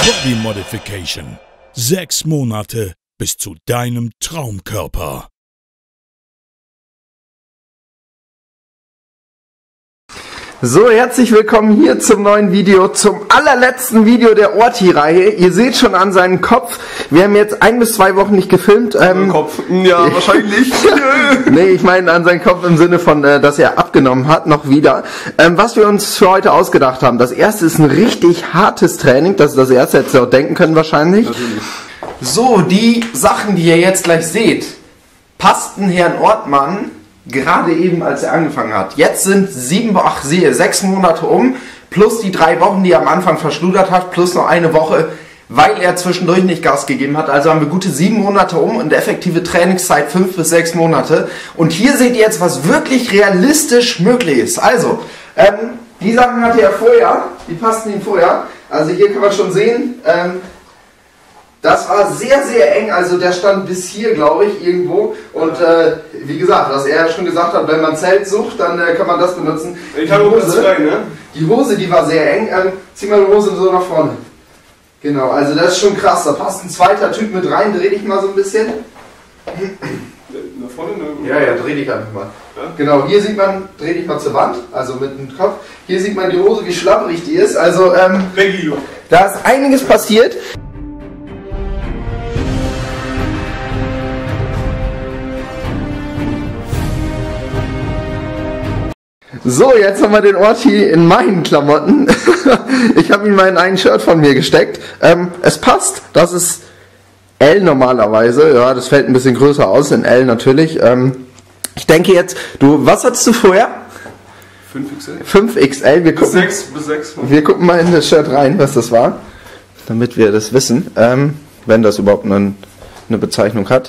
Body Modification. 6 Monate bis zu deinem Traumkörper. So, herzlich willkommen hier zum neuen Video, zum allerletzten Video der Orti-Reihe. Ihr seht schon an seinem Kopf, wir haben jetzt 1 bis 2 Wochen nicht gefilmt. Kopf, ja, wahrscheinlich. Nee, ich meine an seinen Kopf im Sinne von, dass er abgenommen hat, noch wieder. Was wir uns für heute ausgedacht haben, das erste ist ein richtig hartes Training, das ist das erste, hättest du auch denken können wahrscheinlich. Natürlich. So, die Sachen, die ihr jetzt gleich seht, passten Herrn Ortmann gerade eben, als er angefangen hat. Jetzt sind 6 Monate um, plus die 3 Wochen, die er am Anfang verschludert hat, plus noch eine Woche, weil er zwischendurch nicht Gas gegeben hat. Also haben wir gute 7 Monate um und effektive Trainingszeit 5 bis 6 Monate. Und hier seht ihr jetzt, was wirklich realistisch möglich ist. Also, die Sachen hatte er vorher, die passten ihm vorher. Also hier kann man schon sehen, das war sehr, sehr eng, also der stand bis hier, glaube ich, irgendwo. Und wie gesagt, was er schon gesagt hat, wenn man Zelt sucht, dann kann man das benutzen. Ich habe Hose rein, ne? Die Hose, die war sehr eng. Zieh mal die Hose so nach vorne. Genau, also das ist schon krass. Da passt ein zweiter Typ mit rein. Dreh dich mal so ein bisschen. Nach vorne? Ne? Ja, dreh dich einfach mal. Ja? Genau, hier sieht man, dreh dich mal zur Wand, also mit dem Kopf. Hier sieht man die Hose, wie schlapperig die ist. Also, da ist einiges passiert. So, jetzt haben wir den Orti in meinen Klamotten. Ich habe ihn mal in ein Shirt von mir gesteckt. Es passt, das ist L normalerweise. Ja, das fällt ein bisschen größer aus, in L natürlich. Ich denke jetzt, was hattest du vorher? 5XL. 5XL. Wir gucken, bis 6. wir gucken mal in das Shirt rein, was das war. Damit wir das wissen, wenn das überhaupt eine Bezeichnung hat.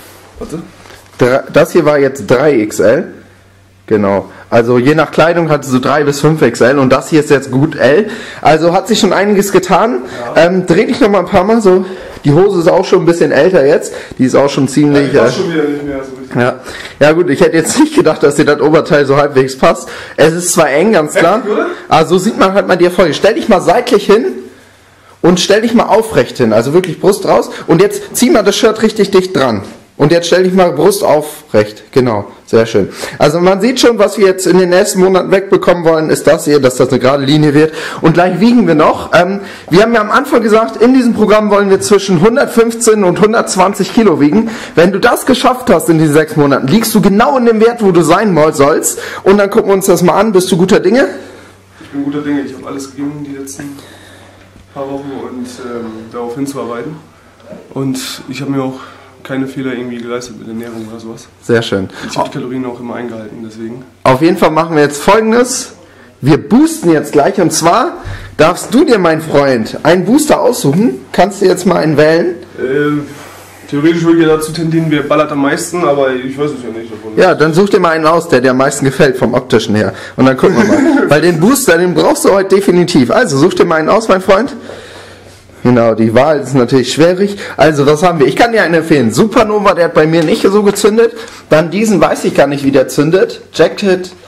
Warte. Das hier war jetzt 3XL. Genau, also je nach Kleidung hat so 3 bis 5 XL und das hier ist jetzt gut L. Also hat sich schon einiges getan. Ja. Dreh dich noch mal ein paar Mal so. Die Hose ist auch schon ein bisschen älter jetzt. Die ist auch schon ziemlich... Ja, schon wieder nicht mehr so richtig. Ja gut, ich hätte jetzt nicht gedacht, dass dir das Oberteil so halbwegs passt. Es ist zwar eng, ganz klar. Heftig, oder? Also sieht man halt mal dir vor. Stell dich mal seitlich hin und stell dich mal aufrecht hin. Also wirklich Brust raus. Und jetzt zieh mal das Shirt richtig dicht dran. Und jetzt stell dich mal Brust aufrecht. Genau, sehr schön. Also man sieht schon, was wir jetzt in den nächsten Monaten wegbekommen wollen, ist das hier, dass das eine gerade Linie wird. Und gleich wiegen wir noch. Wir haben ja am Anfang gesagt, in diesem Programm wollen wir zwischen 115 und 120 Kilo wiegen. Wenn du das geschafft hast in diesen 6 Monaten, liegst du genau in dem Wert, wo du sein sollst. Und dann gucken wir uns das mal an. Bist du guter Dinge? Ich bin guter Dinge. Ich habe alles gegeben die letzten paar Wochen und darauf hinzuarbeiten. Und ich habe mir auch keine Fehler irgendwie geleistet mit Ernährung oder sowas. Sehr schön. Ich habe die Kalorien auch immer eingehalten, deswegen. Auf jeden Fall machen wir jetzt Folgendes. Wir boosten jetzt gleich und zwar darfst du dir, mein Freund, einen Booster aussuchen. Kannst du jetzt mal einen wählen? Theoretisch würde ich ja dazu tendieren, wer ballert am meisten, aber ich weiß es ja nicht davon. Ja, dann such dir mal einen aus, der dir am meisten gefällt vom optischen her. Und dann gucken wir mal. Weil den Booster, den brauchst du heute definitiv. Also such dir mal einen aus, mein Freund. Genau, die Wahl ist natürlich schwierig. Also, was haben wir? Ich kann dir einen empfehlen. Supernova, der hat bei mir nicht so gezündet. Dann diesen weiß ich gar nicht, wie der zündet. Jack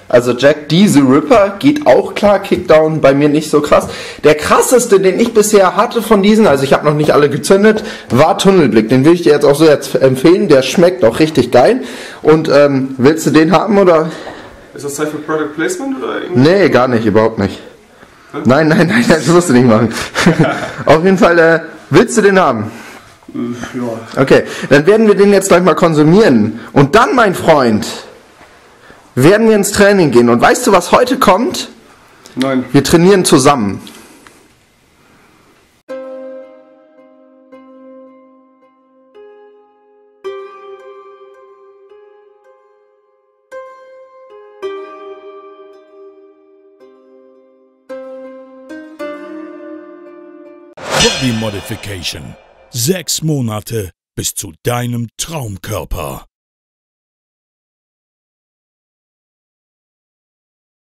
D the Ripper geht auch klar. Kickdown bei mir nicht so krass. Der krasseste, den ich bisher hatte von diesen, also ich habe noch nicht alle gezündet, war Tunnelblick. Den will ich dir jetzt auch so jetzt empfehlen. Der schmeckt auch richtig geil. Und willst du den haben oder? Ist das Zeit für Product Placement oder irgendwie? Nee, gar nicht, überhaupt nicht. Nein, das musst du nicht machen. Auf jeden Fall, willst du den haben? Ja. Okay, dann werden wir den jetzt gleich mal konsumieren. Und dann, mein Freund, werden wir ins Training gehen. Und weißt du, was heute kommt? Nein. Wir trainieren zusammen. Body Modification. 6 Monate bis zu deinem Traumkörper.